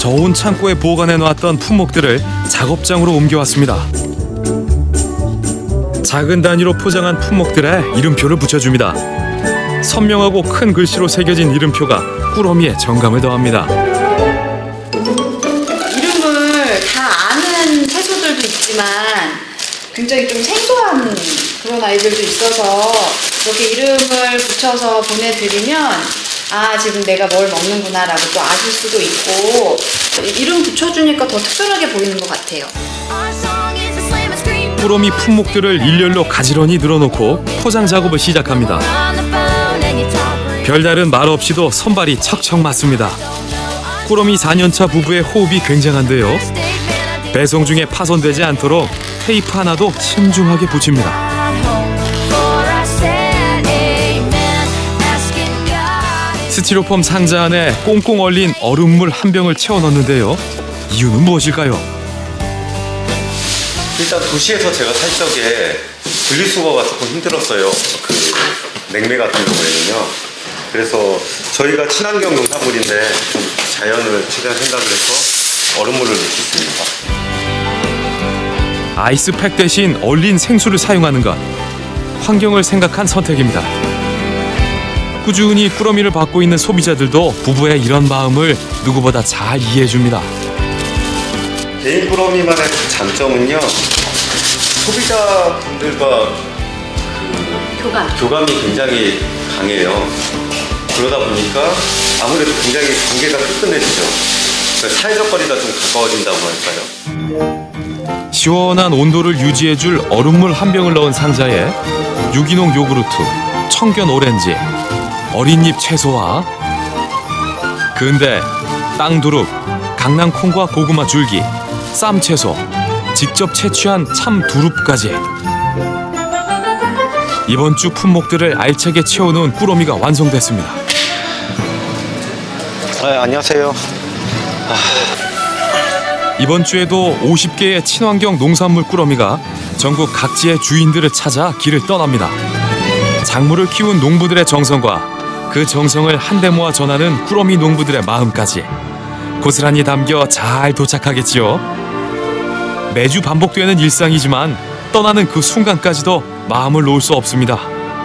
저온 창고에 보관해 놓았던 품목들을 작업장으로 옮겨왔습니다. 작은 단위로 포장한 품목들에 이름표를 붙여줍니다. 선명하고 큰 글씨로 새겨진 이름표가 꾸러미에 정감을 더합니다. 이름을 다 아는 채소들도 있지만 굉장히 좀 생소한 그런 아이들도 있어서 이렇게 이름을 붙여서 보내드리면 아, 지금 내가 뭘 먹는구나 라고 또 아실 수도 있고 이름 붙여주니까 더 특별하게 보이는 것 같아요. 꾸러미 품목들을 일렬로 가지런히 늘어놓고 포장 작업을 시작합니다. 별다른 말 없이도 선발이 척척 맞습니다. 꾸러미 4년차 부부의 호흡이 굉장한데요. 배송 중에 파손되지 않도록 테이프 하나도 신중하게 붙입니다. 스티로폼 상자 안에 꽁꽁 얼린 얼음물 한 병을 채워 넣는데요. 이유는 무엇일까요? 일단 도시에서 제가 살 적에 분리수거가 조금 힘들었어요. 그 냉매 같은 경우에는요. 그래서 저희가 친환경 농산물인데 좀 자연을 최대한 생각을 해서 얼음물을 넣겠습니다. 아이스팩 대신 얼린 생수를 사용하는 것. 환경을 생각한 선택입니다. 꾸준히 꾸러미를 받고 있는 소비자들도 부부의 이런 마음을 누구보다 잘 이해해줍니다. 개인 꾸러미만의 장점은요. 소비자분들과 교감이 굉장히 강해요. 그러다 보니까 아무래도 굉장히 관계가 끈끈해지죠. 그러니까 사회적 거리가 좀 가까워진다고 할까요. 시원한 온도를 유지해줄 얼음물 한 병을 넣은 상자에 유기농 요구르트, 청견 오렌지, 어린 잎 채소와 근대, 땅두릅, 강낭콩과 고구마 줄기, 쌈채소, 직접 채취한 참두릅까지 이번 주 품목들을 알차게 채워놓은 꾸러미가 완성됐습니다. 안녕하세요. 이번 주에도 50개의 친환경 농산물 꾸러미가 전국 각지의 주인들을 찾아 길을 떠납니다. 작물을 키운 농부들의 정성과 그 정성을 한데 모아 전하는 꾸러미 농부들의 마음까지 고스란히 담겨 잘 도착하겠지요. 매주 반복되는 일상이지만 떠나는 그 순간까지도 마음을 놓을 수 없습니다.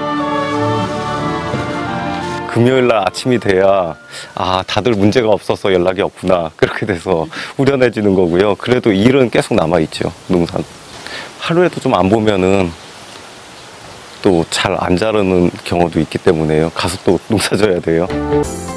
금요일날 아침이 돼야 다들 문제가 없어서 연락이 없구나 그렇게 돼서 우려내지는 거고요. 그래도 일은 계속 남아있죠. 농산 하루에도 좀 안 보면은 또 잘 안 자르는 경우도 있기 때문에요. 가서 또 농사 져야 돼요.